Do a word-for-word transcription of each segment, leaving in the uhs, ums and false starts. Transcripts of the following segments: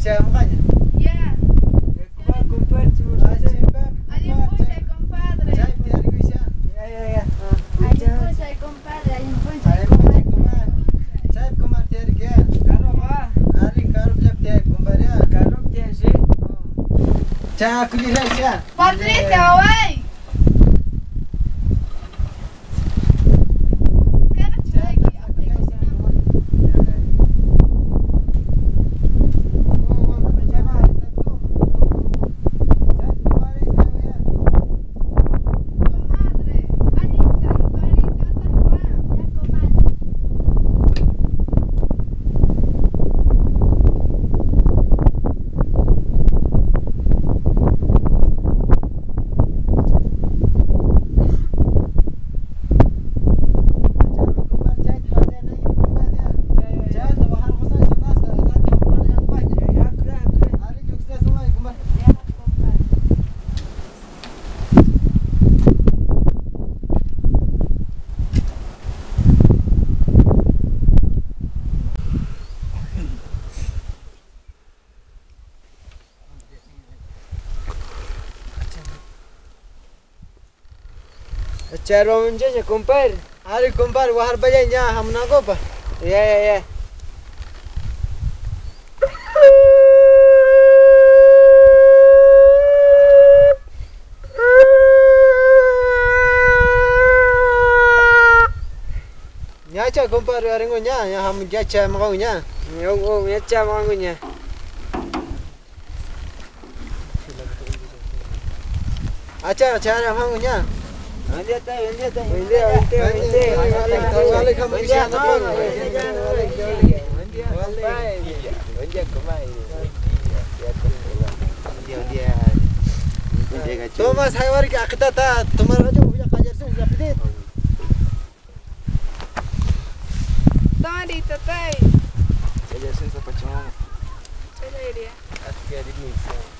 chay mukanya. Ya. Kumpar, kumpar, cuma saja. Allí pucha, compadre. Chay tiar guisha. Ya, ya, ya. Allí pucha, compadre. Allí pucha, Chay compadre. kumar. Chay kumar tiar gya. Karo ba? Ali karup jab tiar kumbar ya. Karo dia sih. Chay kuli rasya. Patricia, wey. Cara menjadi kumpar. Ali kumbar wahar bajanya hamna gopa. Ya, ya, ya. Nyacha kumbar waringo nya ya ham jacha mau nya. Yo, oh, ya cuma mangunya. Acha acha mau nya. Vendia tay, vendia tay. Vendia, vendia, vendia. Wale kamu bisa nak pun. Thomas Hayward की आखिता था तुम्हारा जो भैया काजर से जपते Tadi, tatay. Kajar sen sa pachong. Saya dia. Aski adik ni.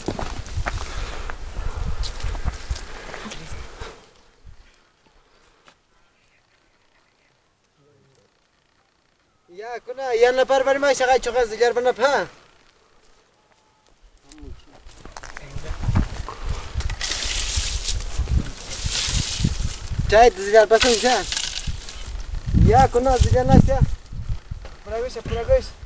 Ya kuna yanına par par mai şaka çok az diler bana ha. Çay diziler basın ya. Ya kuna diziler nasıl ya? Pura guys, pura guys.